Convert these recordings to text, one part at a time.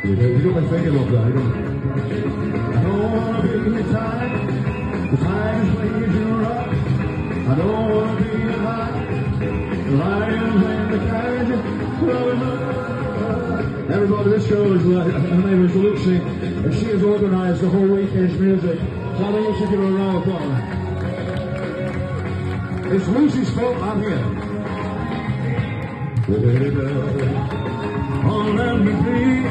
You got my finger up there, I don't wanna be tied. The time is blazing rock. I don't wanna be alive. Lions in the cage. Everybody, this girl is her name is Lucy, and she has organised the whole weekend's music. So I think you should give her a round of applause. It's Lucy's fault I'm here. Oh, let me be.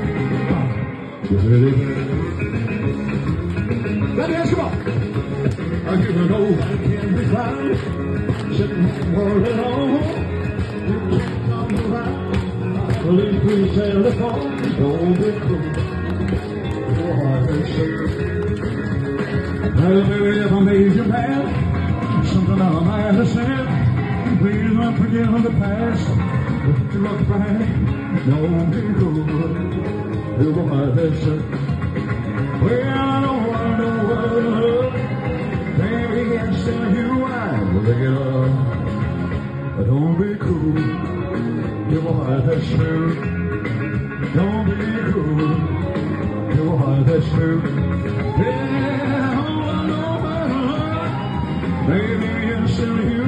Let me ask you all. I give her no I can be found. Sitting for it all. You can't come around. Please tell the phone. Don't be cruel. Your heart is sick. Well, baby, if I made you mad, something I might have said, please don't forget the past. If you look back, don't be cruel. Your heart is sick. Well, I don't want no love. Baby, I can tell you why. Look it up. But don't be cruel. Your heart is sick. Don't be cruel. Your heart is sick. Yeah, baby, I tell you.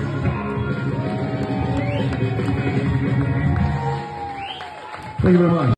Thank you very much.